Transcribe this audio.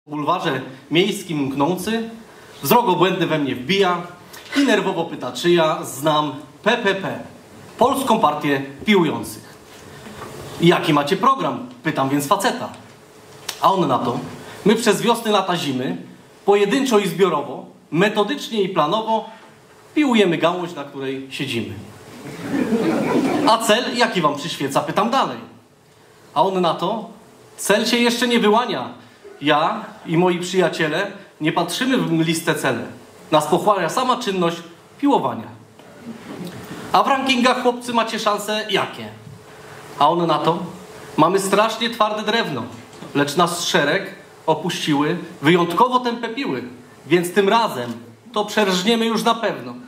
bulwarze miejskim mknący, wzrok obłędny we mnie wbija i nerwowo pyta, czy ja znam PPP, Polską Partię Piłujących. I jaki macie program? Pytam więc faceta. A on na to, my przez wiosny, lata, zimy, pojedynczo i zbiorowo, metodycznie i planowo piłujemy gałąź, na której siedzimy. A cel jaki wam przyświeca? Pytam dalej. A on na to, cel się jeszcze nie wyłania. Ja i moi przyjaciele nie patrzymy w mgliste cele. Nas pochłania sama czynność piłowania. A w rankingach, chłopcy, macie szanse jakie? A on na to, mamy strasznie twarde drewno, lecz nas szereg opuściły wyjątkowo tępe piły, więc tym razem to przerżniemy już na pewno.